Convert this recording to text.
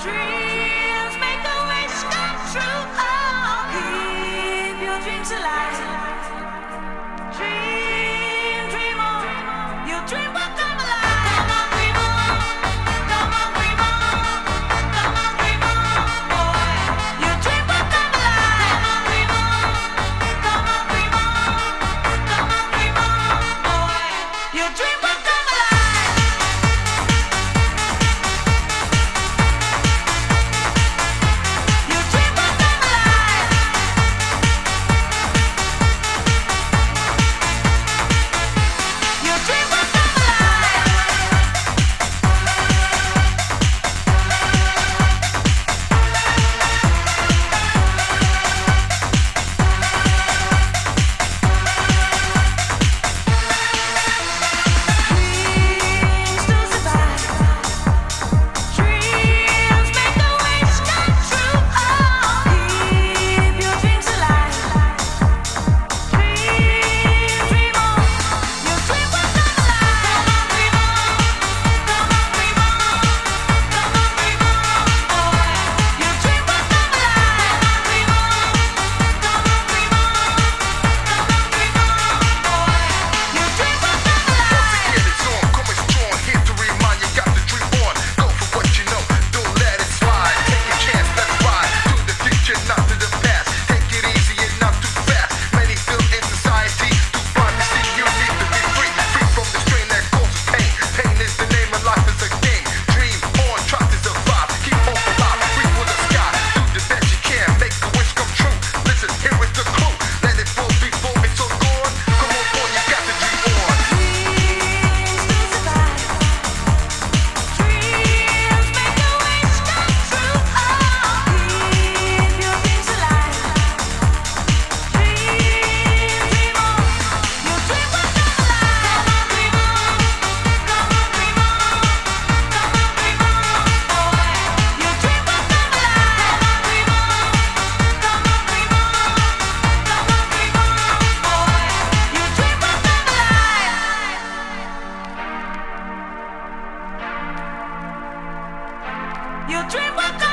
Dreams make a wish come true. Oh, keep your dreams alive. Dream, dream on. Your dream will come alive. Come on, dream on. Come on, dream on. Come on, dream on, boy. Your dream will come alive. Come on, dream on. Come on, dream on. Come on, dream on, boy. Your dream will come alive. Your dream will come.